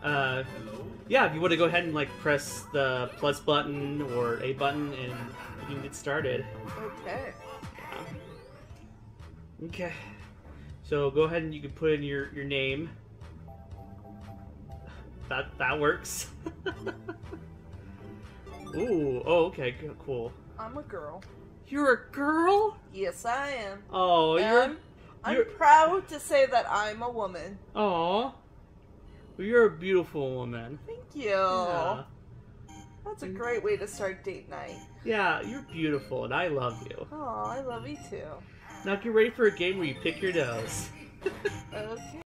Yeah, if you want to go ahead and like press the plus button or A button and you can get started. Okay. Yeah. Okay. So go ahead and you can put in your name. That works. Ooh, oh, okay, cool. I'm a girl. You're a girl? Yes, I am. Oh, I'm proud to say that I'm a woman. Oh, well, you're a beautiful woman. Thank you. Yeah. That's a great way to start date night. Yeah, you're beautiful, and I love you. Oh, I love you too. Now get ready for a game where you pick your nose. Okay.